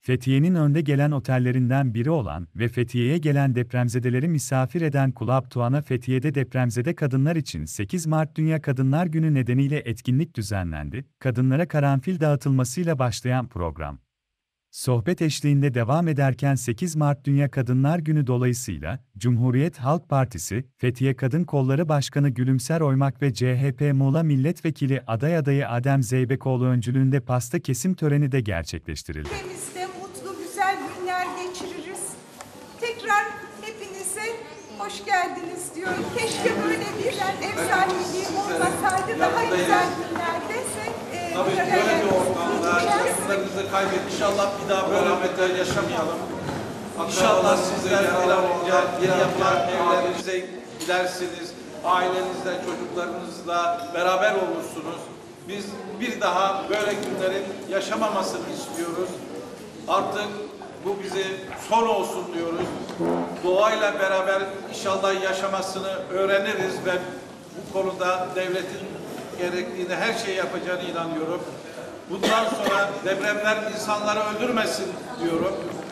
Fethiye'nin önde gelen otellerinden biri olan ve Fethiye'ye gelen depremzedeleri misafir eden Club Tuana Fethiye'de depremzede kadınlar için 8 Mart Dünya Kadınlar Günü nedeniyle etkinlik düzenlendi. Kadınlara karanfil dağıtılmasıyla başlayan program, sohbet eşliğinde devam ederken 8 Mart Dünya Kadınlar Günü dolayısıyla Cumhuriyet Halk Partisi, Fethiye Kadın Kolları Başkanı Gülümser Oymak ve CHP Muğla Milletvekili adayı Adem Zeybekoğlu öncülüğünde pasta kesim töreni de gerçekleştirildi. Ülkemizde mutlu güzel günler geçiririz. Tekrar hepinize hoş geldiniz diyorum. Keşke böyle birden ev sahipliğim olmasaydı daha güzel günlerde. Tabii böyle bir ortamda yakınlarınızı kaybettik. İnşallah bir daha böyle afetler yaşamayalım. İnşallah sizler bir an önce yeni yapılan evlerinize gidersiniz. Ailenizle, çocuklarınızla beraber olursunuz. Biz bir daha böyle günlerin yaşamamasını istiyoruz. Artık bu bize son olsun diyoruz. Doğayla beraber inşallah yaşamasını öğreniriz ve bu konuda devletin gerektiğini, her şeyi yapacağını inanıyorum. Bundan sonra depremler insanları öldürmesin diyorum.